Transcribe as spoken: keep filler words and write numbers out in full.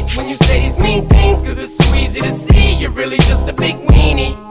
when you say these mean things, cause it's so easy to see you're really just a big weenie.